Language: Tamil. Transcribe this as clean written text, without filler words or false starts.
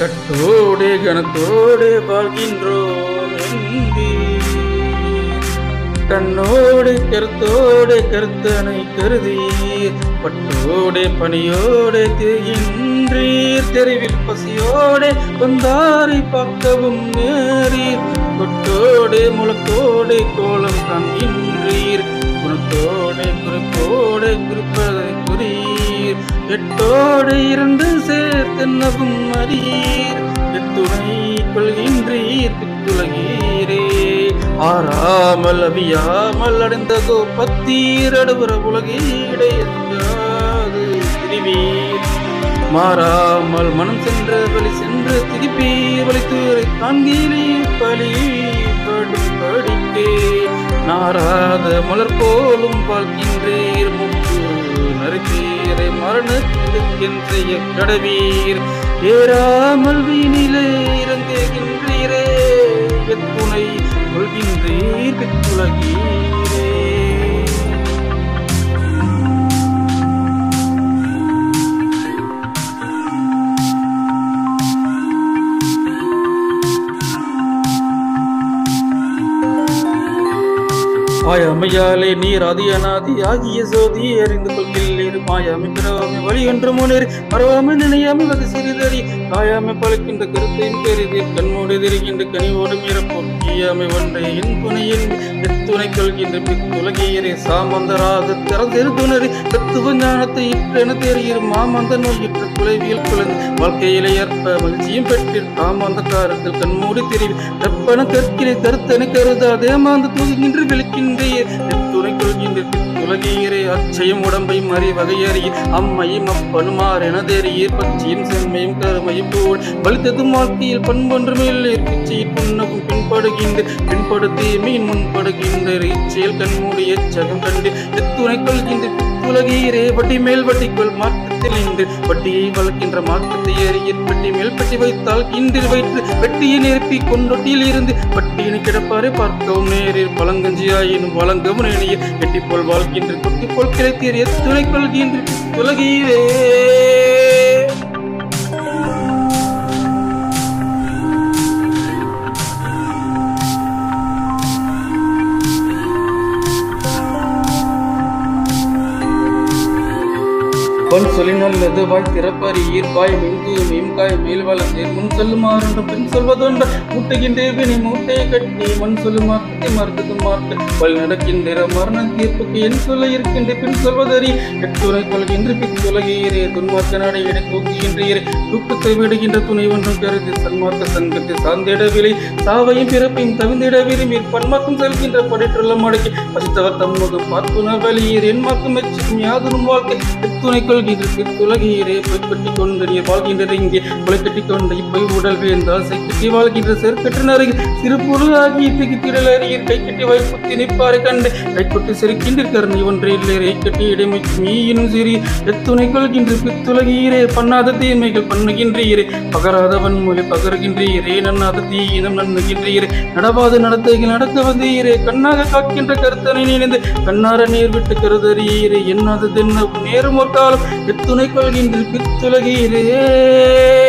கட்டோடே கணத்தோடே வாழ்கின்றோம் என்பீர். கண்ணோடு கருத்தோடு கருத்தனை கருதீர். பட்டோடே பணியோடே திரிகின்றீர். தெருவில் பசியோடே வந்தாரை பார்க்கவும் நேரீர். கொட்டோடே முழக்கோடே கோலம் காண்கின்றீர். குணத்தோடே குறிப்போடே குறிப்பதை குறியீர். எட்டோடு இரண்டு சேர்த்தென்னவும் அறியீர். எத்துணை கொள்கின்றீர் பித்துலகீரே. ஆறாமல் அவியாமல் அடைந்ததோ பத்தீர். அடுபுற உலகீடையாது திரிவீர். மாறாமல் மனம் சென்ற வழி சென்று திருப்பீர். வழித்தூரை காண்கிலே பலி படும் படிக்கே. நாராத மலர் போலும் வாழ்கின்றீர். முக்கு நறுக்கீரை மரணத்துக்கென்றைய கடவீர். ஏறாமல் வீணிலே இறங்குகின்றீரே. எத்துணை கொள்கின்றீர் பித்துலகீரே. ஆயாமையாலே நீர் ஆதி அநாதி ஆகிய சோதி அறிந்து கொள்கின்றீர். மாயாமை பிறவாமை வழி ஒன்று முன்னேறி மறவாமை நினையாமை வகை சிறிதறி. காயாமை பழக்கின்ற கருத்தையும் பெரிதீர். கண்மூடி திரிகின்ற கனிவோடு மீறப்போம் ஈயாமை ஒன்றை என் துணையின் எத்துணை கொள்கின்ற பித்துலகீரே. சாமந்தராக திறந்திரு துணறி தத்துவ ஞானத்தை இற்றென தெரிகிற மாமந்த நோயிற்ற குலைவியல் குழந்தை வாழ்க்கையிலே ஏற்ப மகிழ்ச்சியும் பெற்றீர். காமாந்த காரத்தில் கண்மூடி திரிவி வெப்பன கற்கினை கருத்தனை கருதாதே மாந்த தூங்குகின்ற விளக்கின்ற துணை கொள்கின்ற பித்துலகீரே. அச்சையும் உடம்பை மறி வகையறி அம்மையும் அப்பனுமார் எனதெறியீர். பச்சையும் செம்மையும் கருமையும் போல் வலித்ததும் வாழ்க்கையில் பண்பொன்றுமேல் பிச்சையில் புன்னவும் பின்படுத்தி மீன் முன்படுகின்ற இச்செயல் கண்மூடி எச்சகம் கண்டு எத்துணை கொள்கின்ற பித்துலகீரே. வட்டி மேல் வட்டிக்குள் மாற்றத்தில் இன்று வட்டியை வளர்க்கின்ற மாற்றத்தை ஏறியர். பெட்டி மேல் பெட்டி வைத்தால் இன்று வயிற்று வெட்டியை நிரப்பி கொண்டொட்டியில் இருந்து வட்டியினை கிடப்பாரை பார்க்கவும் நேரில். பழங்கஞ்சியாயினும் வழங்கவும் நேனியர். வெட்டி போல் வாழ்கின்ற குட்டி போல் கிடைத்தீர். எத்துணை கொள்கின்ற பித்துலகீரே. பொன் சொல்லினால் எதுவாய் திறப்பறி ஈர்ப்பாய் மின்கு மீன்காய் மேல் வளர்ந்தேன். முன் சொல்லுமாறு பின் சொல்வதொன்ற மூட்டுகின்ற வினை மூட்டையை கட்டி மண் சொல்லு மாற்றத்தை மறுத்தது மாற்று பல் நடக்கின்ற மரண தீர்ப்புக்கு என் சொல்ல இருக்கின்ற பின் சொல்வதறி. எட்டுரை கொள்கின்ற பித்துலகீரே. துன்மார்க்க நடை இடை தூக்குகின்றீரே. தூக்கத்தை விடுகின்ற துணை ஒன்றும் கருதி சன்மார்க்க சங்கத்தை சார்ந்திடவில்லை. சாவையும் பிறப்பையும் தவிர்ந்திட விரும்பி பன்மாக்கம் செல்கின்ற படைற்றுள்ள மடக்கி பசித்தவர் தம்முகம் பார்த்துணர் வழியீர். என் மாக்கம் மெச்சும் யாதனும் வாழ்க்கை எத்துணை பித்துலகீரே. பொய் கட்டி கொண்டு நீர் வாழ்கின்ற இங்கே கொலை கட்டி கொண்டு இப்பொய் உடல் வேந்தால் செய்கட்டி வாழ்கின்ற செருக்கற்று நருகில் சிறு பொருளாகி இத்தகைய திடலறியீர். கை கட்டி வைப்புத்தி நிற்பாரை கண்டு கைப்பட்டு செருக்கின்ற கருணை ஒன்றே இல்லை. கை கட்டி இடைமைக்கு மீயினும் சிறி எத்துணை கொள்கின்ற பித்துலகீரே. பண்ணாத தீமைகள் பண்ணுகின்றீரே. பகராதவன் மொழி பகருகின்றீரே. நன்னாத தீயினம் நன்னுகின்றீரே. நடவாத நடத்தைகள் நடக்க வந்தீரே. கண்ணாக காக்கின்ற கருத்தனை நினைந்து கண்ணார நீர் விட்டு கருதறீரே. என்னாததென்ன நேரும் ஒரு காலம் எத்துணை கொள்கின்ற பித்துலகீரே.